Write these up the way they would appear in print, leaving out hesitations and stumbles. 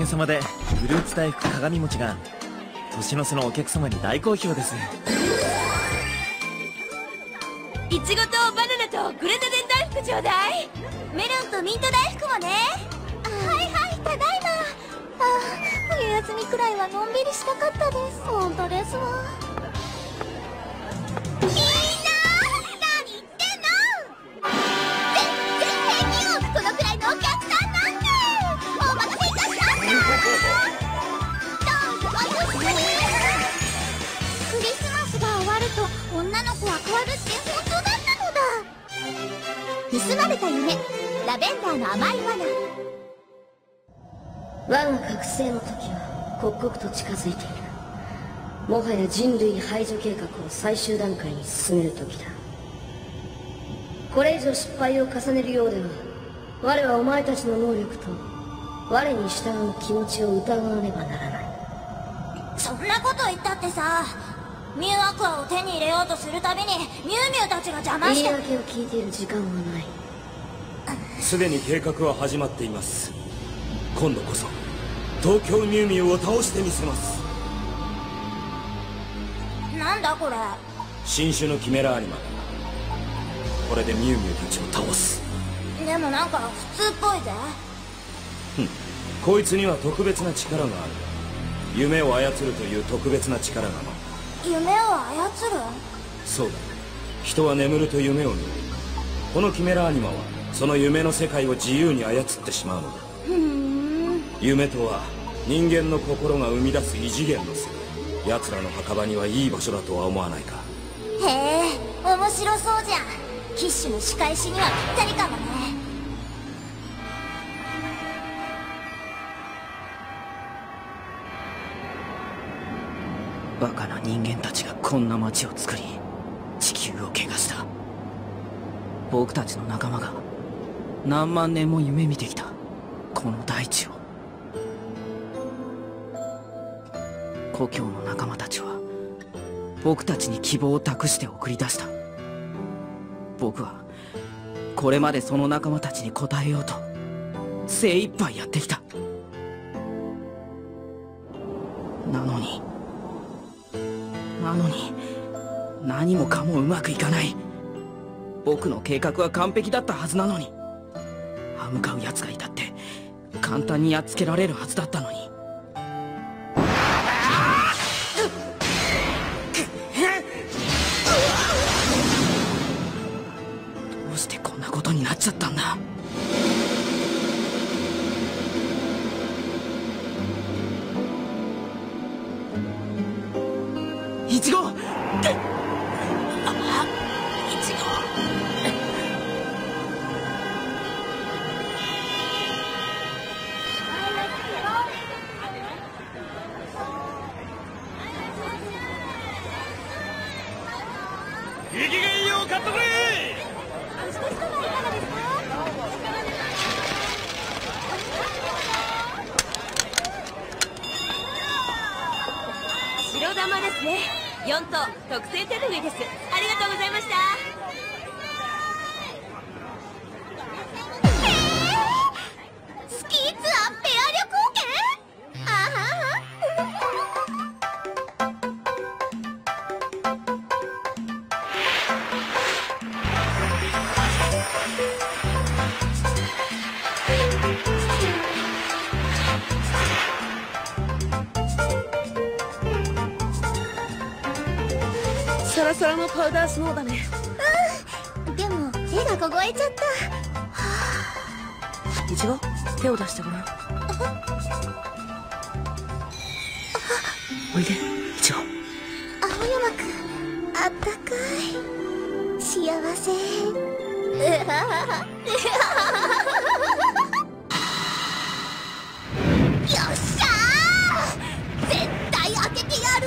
様でフルーツ大福鏡餅が年の瀬のお客様に大好評です。 いちごとバナナとグレナデン大福ちょうだい。メロンとミント大福もね。はいはい、ただいま。冬休みくらいはのんびりしたかったです。本当ですわ。みんな何言ってんの。全然平気よ。このくらいのお客さんなんて。お待たせいたしました。どうぞお許し。クリスマスが終わると女の子は変わるって本当だったのだ。盗まれた夢、ラベンダーの甘い罠。 我が覚醒の時は刻々と近づいている。もはや人類排除計画を最終段階に進める時だ。これ以上失敗を重ねるようでは、我はお前たちの能力と我に従う気持ちを疑わねばならない。 そんなこと言ったってさ、ミュウアクアを手に入れようとするたびにミュウミュウたちが邪魔して。 言い訳を聞いている時間はない。 すでに計画は始まっています。今度こそ東京ミュウミュウを倒してみせます。 なんだこれ。 新種のキメラアニマル。これでミュウミュウたちを倒す。 でもなんか普通っぽいぜ。 こいつには特別な力がある。夢を操るという特別な力がな。 夢を操る。 そうだ。人は眠ると夢を見る。このキメラアニマはその夢の世界を自由に操ってしまうのだ。夢とは人間の心が生み出す異次元の世界。奴らの墓場にはいい場所だとは思わないか。 へえ、面白そうじゃん。キッシュの仕返しにはぴったりかもね。 バカな人間たちがこんな街を作り地球を汚した。僕たちの仲間が何万年も夢見てきたこの大地を。故郷の仲間たちは僕たちに希望を託して送り出した。僕はこれまでその仲間たちに応えようと精一杯やってきた。なのに何もかもうまくいかない。僕の計画は完璧だったはずなのに、歯向かう奴がいたって簡単にやっつけられるはずだったのに。どうしてこんなことになっちゃったんだ。イチゴ、イチゴ。 生きがいいよ、買っとくれ。 白玉ですね。4等特製手ぬぐいです。ありがとうございました。スキーツアーペア旅行券。あはサラサラのパウダースノーだね。 でも手が凍えちゃった。 イチゴ、手を出してごらん。おいで、イチゴ。 青山くん、あったかい。幸せ。よっしゃー、絶対開けてやる。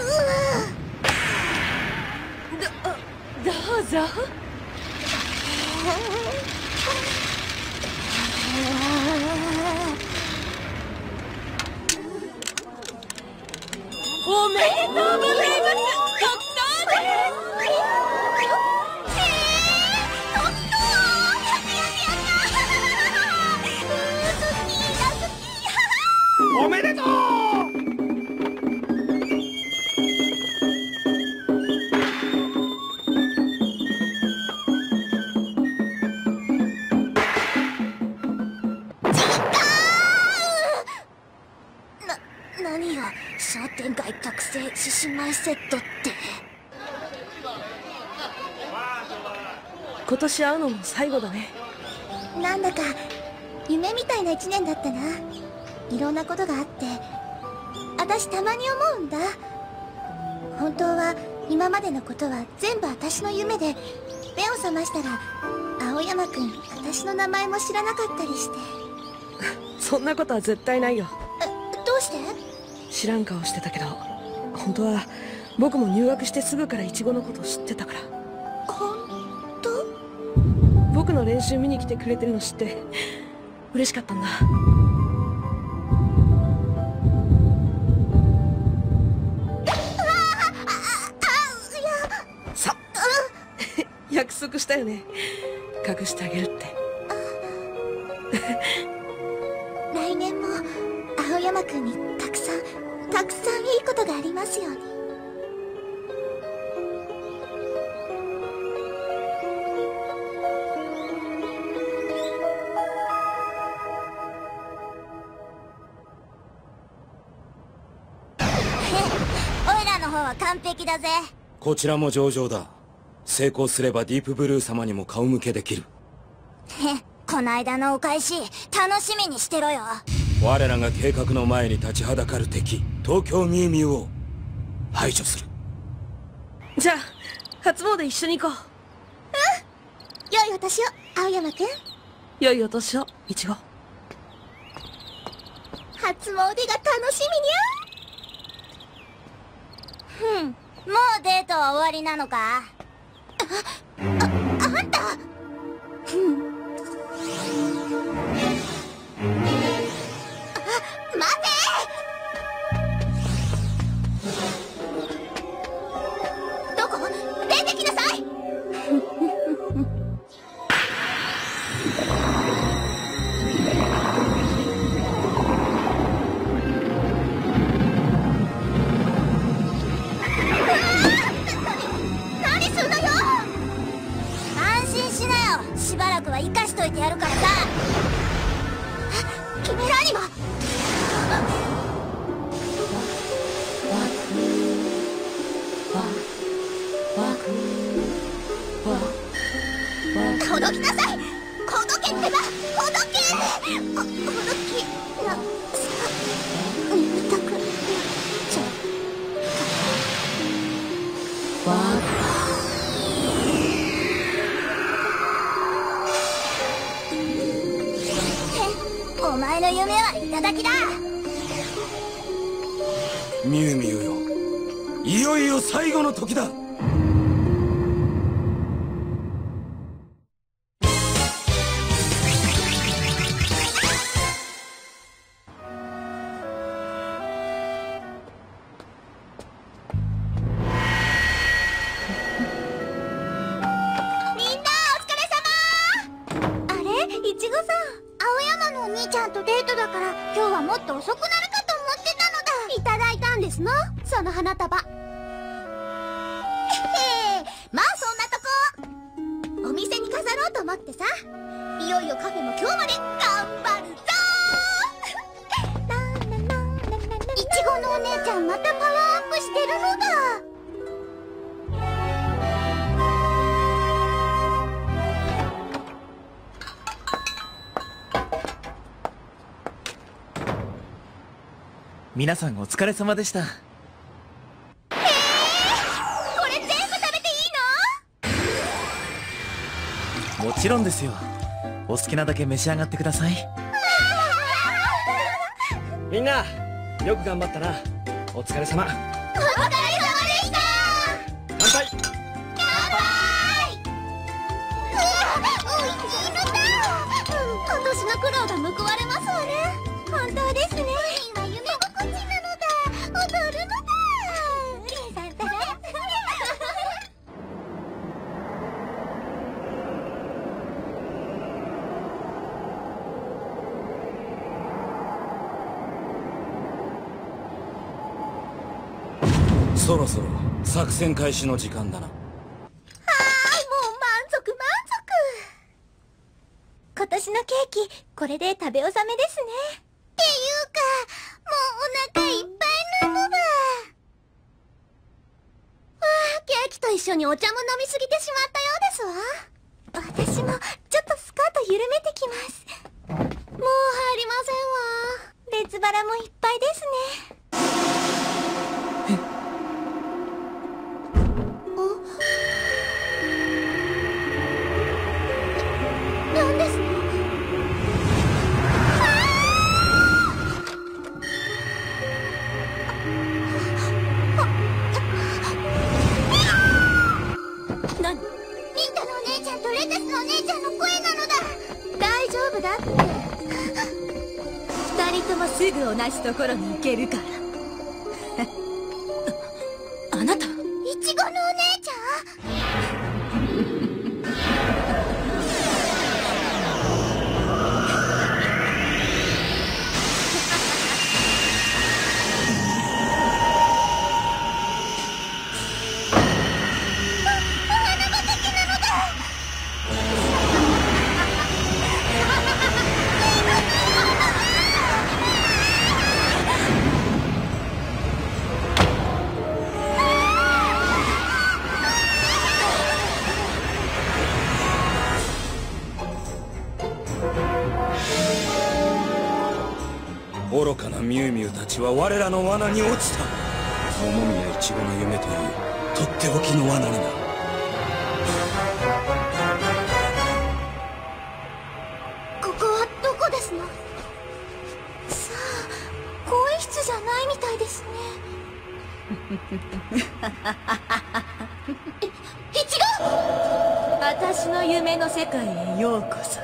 どうぞ。おめでとうございます。特等です。 特等。やった。好きだ好き。 おめでとう。 獅子舞セットって。 今年会うのも最後だね。 なんだか夢みたいな一年だったな。いろんなことがあって、私たまに思うんだ。本当は今までのことは全部私の夢で、目を覚ましたら青山くん私の名前も知らなかったりして。 そんなことは絶対ないよ。 どうして？ 知らん顔してたけど、本当は僕も入学してすぐからイチゴのこと知ってたから。 本当？ 僕の練習見に来てくれてるの知って嬉しかったんだ。さ約束したよね、隠してあげるって。 来年も青山くんにたくさんいいことがありますように。オイラの方は完璧だぜ。 こちらも上々だ。成功すればディープブルー様にも顔向けできる。 こないだのお返し楽しみにしてろよ。 我らが計画の前に立ちはだかる敵、東京ミュウミュウを排除する。 じゃあ初詣一緒に行こう。 良いお年を青山くん。 良いお年をイチゴ。 初詣が楽しみにゃ。もうデートは終わりなのか？あんた。待て！どこ？出てきなさい！何すんのよ！安心しなよ。しばらくは生かしといてやるからさ。キメラアニマ。ほどきなさい。ほどけってば。ほどけ。ほどきなさ眠たくなっちゃう。お前の夢はいただきだ。 ミュウミュウよ、いよいよ最後の時だ。 もっと遅くなるかと思ってたのだ。いただいたんですの、その花束。まあそんなとこお店に飾ろうと思ってさ。いよいよカフェも今日まで頑張るぞいちごのお姉ちゃんまたパワーアップしてるのだ。 皆さんお疲れ様でした。 これ全部食べていいの？ もちろんですよ。お好きなだけ召し上がってください。 みんなよく頑張ったな。お疲れ様。 お疲れ様でした。 乾杯。 乾杯。おいしいのだ。今年の苦労が報われますわね。本当ですね。今夢心地なのだ。踊るのだ。 そろそろ作戦開始の時間だな。 もう満足満足。今年のケーキこれで食べ納めですね。っていうかもうお腹いっぱいなのだ。 と一緒にお茶も飲みすぎてしまったようですわ。私もちょっとスカート緩めてきます。もう入りませんわ。別腹もいっぱいですね。なんですの？ミントのお姉ちゃんとレタスのお姉ちゃんの声なのだ。大丈夫だって。二人ともすぐ同じところに行けるから。あなた、イチゴのお姉ちゃん？ 愚かなミュウミュウたちは我らの罠に落ちた。桃宮イチゴの夢というとっておきの罠にな。 ここはどこですの？さあ、更衣室じゃないみたいですね。いちご！私の夢の世界へようこそ。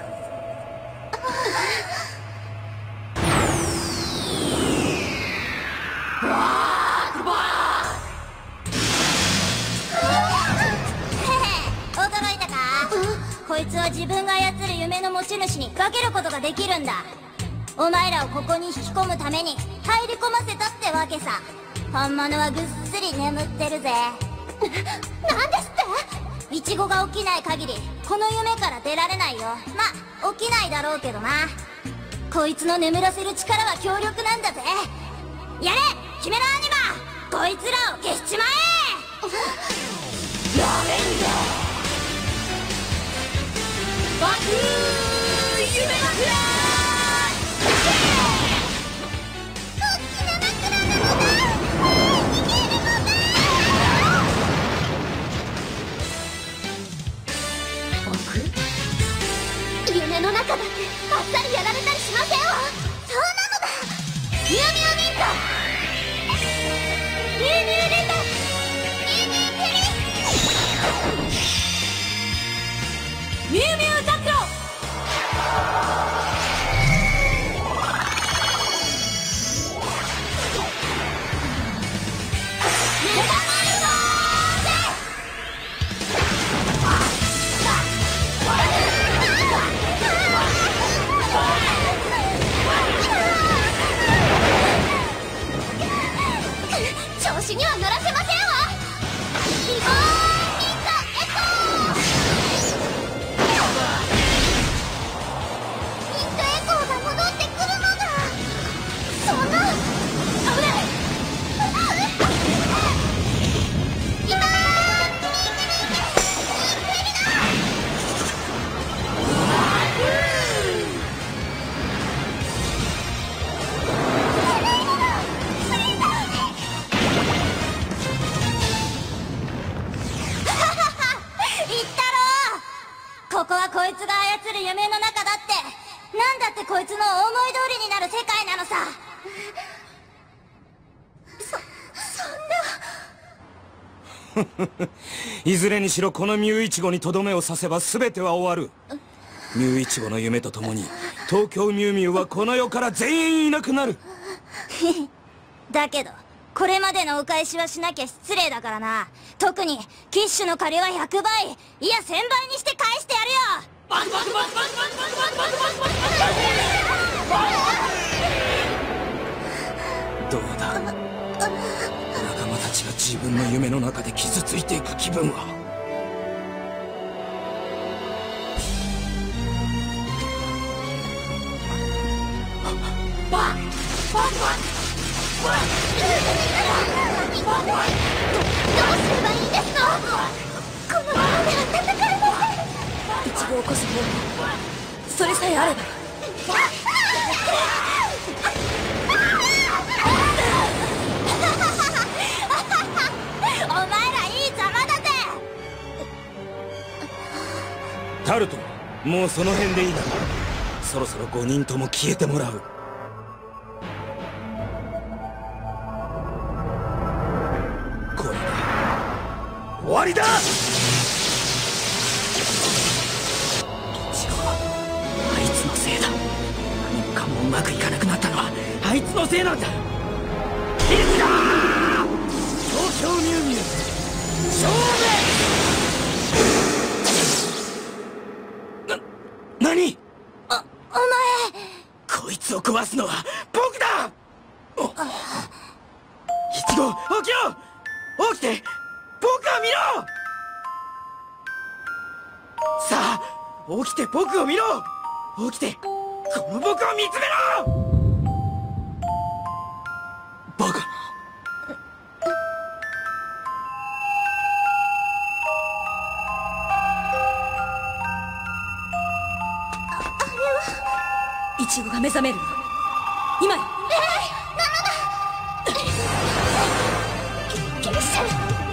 驚いたか？こいつは自分が操る夢の持ち主に化けることができるんだ。お前らをここに引き込むために入り込ませたってわけさ。本物はぐっすり眠ってるぜ。なんですって？イチゴが起きない限りこの夢から出られないよ。まあ起きないだろうけどな。こいつの眠らせる力は強力なんだぜ。やれキメラアニマ、こいつらを消しちまえ。やれんだバクー夢枕。大きな枕なのだ。逃げるのだ。バク？夢の中だってあっさりやられたりしませんわ。そうなのだ。ミュウミュウミント、ミュウミュウレタス、ミュウミュウテリス、ミュウミュウザクロ。調子には乗らせませんわ。リボーンミントエコー。ミントエコーが戻ってくるのだ。そんな危ない。今ここはこいつが操る夢の中だって。なんだってこいつの思い通りになる世界なのさ。そんな。 いずれにしろこのミュウイチゴにとどめを刺せば全ては終わる。ミュウイチゴの夢とともに東京ミュウミュウはこの世から全員いなくなる。 だけどこれまでのお返しはしなきゃ失礼だからな。特にキッシュの借りは100倍いや1000倍にして返してやるよ。バクバクバクバクバクバクバクバクバクバク。 どうだ、仲間たちが自分の夢の中で傷ついていく気分は。 バクバクバクどうすればいいですか？ を起こす方法、それさえあれば。 お前らいい邪魔だぜ。 タルト、もうその辺でいいだろう。そろそろ5人とも消えてもらう。これで終わりだ。 一応あいつのせいだ。何もかもうまくいかなくなったのはあいつのせいなんだ。いつだ東京ミュウミュウ勝負。何？ お前、 こいつを壊すのは僕だ。イチゴ、起きろ！起きて僕を見ろ！さあ起きて僕を見ろ！起きてこの僕を見つめろ！バカな。 イチゴが目覚めるの今よ。 キッシュ、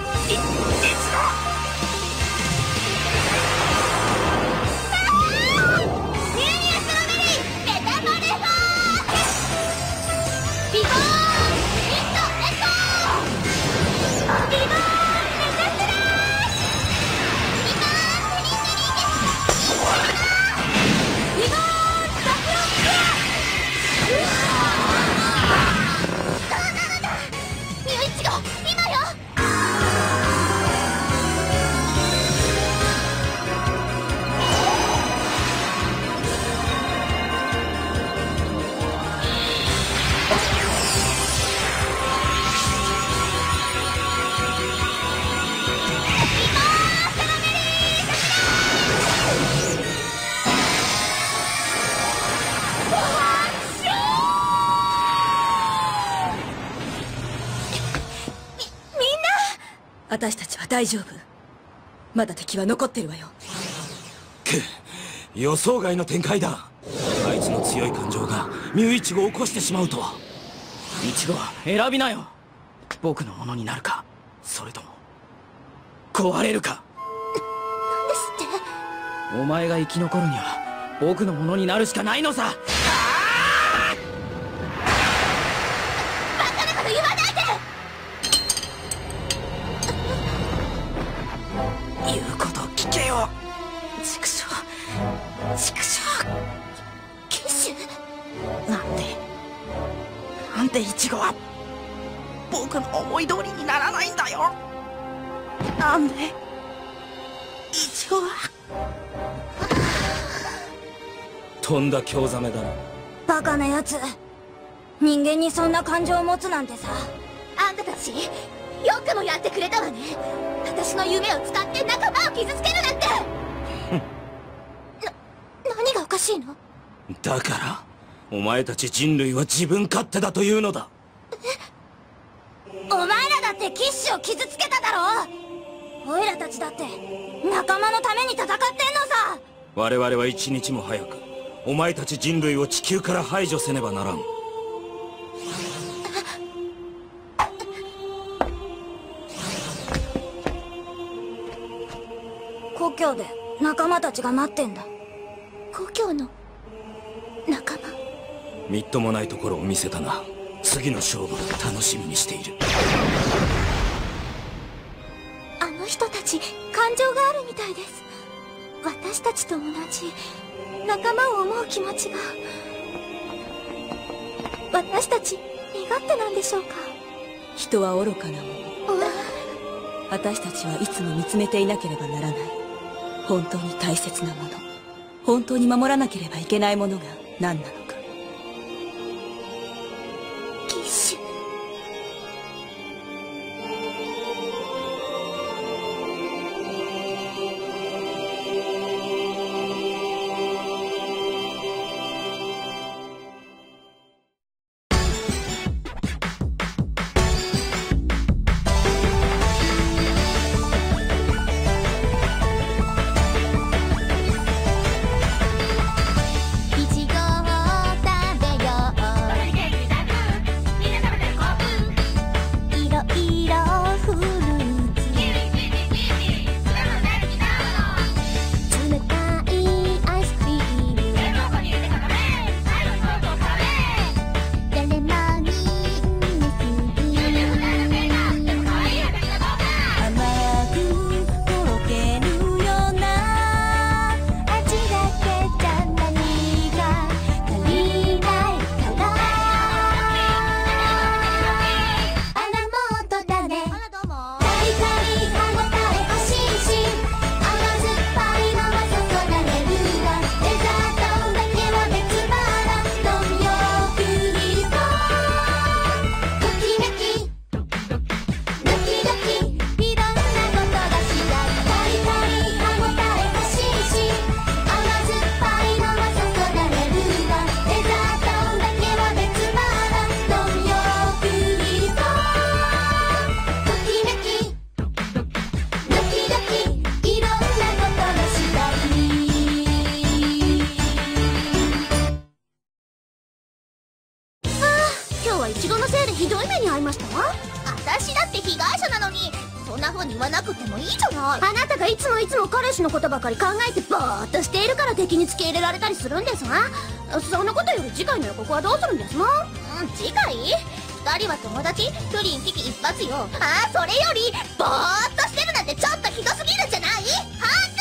私たちは大丈夫。まだ敵は残ってるわよ。 予想外の展開だ。あいつの強い感情がミュウイチゴを起こしてしまうとは。 イチゴ選びなよ。僕のものになるか、それとも壊れるか。 なんですって。 お前が生き残るには僕のものになるしかないのさ。 バカなこと言わないで。 言うこと聞けよ。畜生畜生。 キッシュ、 なんでイチゴは僕の思い通りにならないんだよ。なんでイチゴは。 とんだ興ざめだな。 バカなやつ。人間にそんな感情を持つなんてさ。あんたたちよくもやってくれたわね。私の夢を使って仲間を傷つけるなんて。何がおかしいの？ だからお前たち人類は自分勝手だというのだ。 お前らだってキッシュを傷つけただろ。オイラたちだって仲間のために戦ってんのさ。 我々は一日も早くお前たち人類を地球から排除せねばならん。 故郷で仲間たちが待ってんだ。故郷の仲間。 みっともないところを見せたな。次の勝負を楽しみにしている。 あの人たち感情があるみたいです。私たちと同じ仲間を思う気持ちが。私たち身勝手なんでしょうか。 人は愚かなもの。私たちはいつも見つめていなければならない。本当に大切なもの、本当に守らなければいけないものが何なのか。 キッシュ。 違いましたわ。私だって被害者なのに、そんな風に言わなくてもいいじゃない。あなたがいつも彼氏のことばかり考えてぼーっとしているから敵に付け入れられたりするんですわ。そんなことより次回の予告はどうするんですの？次回？2人は友達？不倫危機一発よ。それよりぼーっとしてるなんてちょっとひどすぎるんじゃない？は